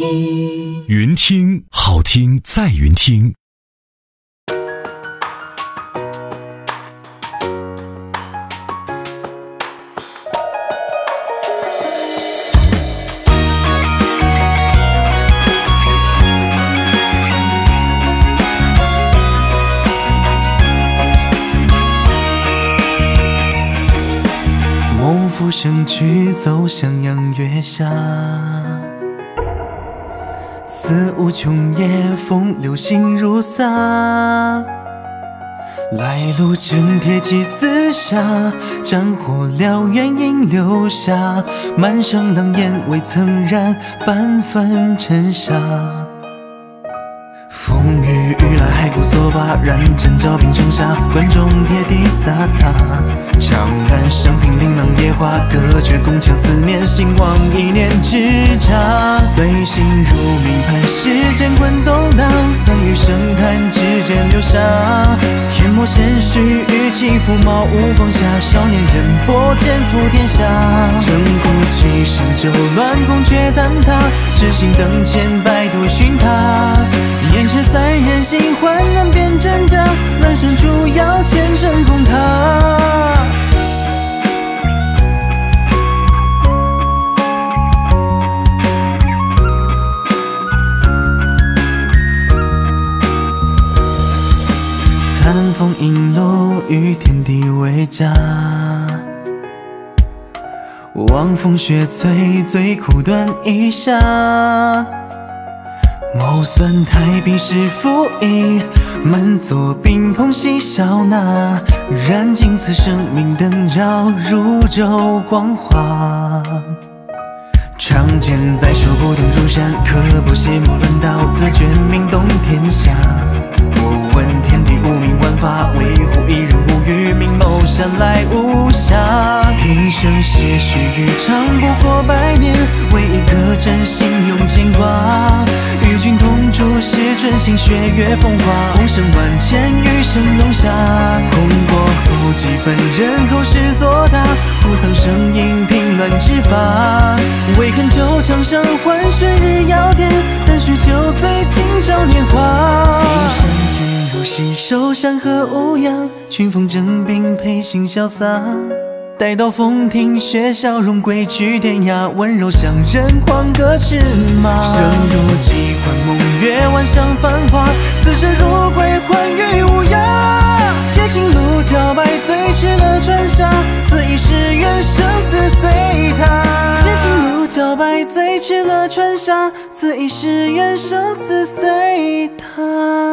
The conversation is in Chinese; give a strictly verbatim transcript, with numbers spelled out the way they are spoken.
云听，好听在云听。 梦浮生去，走向阳月下。思无穷夜，风流心如洒。来路正铁骑厮杀，战火燎原影留下。满城冷烟未曾燃，半分尘沙。风雨欲来，海枯作罢，燃针照冰成沙。关中铁地飒沓，长安生平琳琅野花。隔绝宫墙四面，兴亡一念之差。随心如命盘，世间滚动荡。酸雨声叹，指尖流沙。天魔鲜血与起伏，毛无光下。少年人搏剑负天下。征途起身就乱，宫阙坍塌。知心灯前，百度寻他。眼前三人行，患难变挣扎。乱世逐妖，前程空塌。残风影楼，与天地为家。望风雪翠，最苦短一下。谋算太平是负义，满座宾朋嬉笑纳。燃尽此生命灯照，如昼光华。长剑在手，不动如山，刻薄邪魔乱道，自觉名动天下。我问天地无名万法，为乎一人无语，明眸山来无暇。平生些许余长，不过百年，为一颗真心永牵挂。与君同住是春心，血月风华。红尘万千，余生冬夏。空过后几分人口是作大，苦苍生饮凭乱之法。唯恨旧长生，换水日遥天，但须酒醉今朝年华。一山间如洗手，山河无恙，群峰争并，佩行潇洒。待到风停雪消融，归去天涯。温柔乡人，狂歌驰马。生如寄幻梦，月晚香繁华。死者如归，还于无涯。且轻路茭白，醉痴了川沙。此一世缘，生死随他。且轻路茭白，醉痴了川沙。此一世缘，生死随他。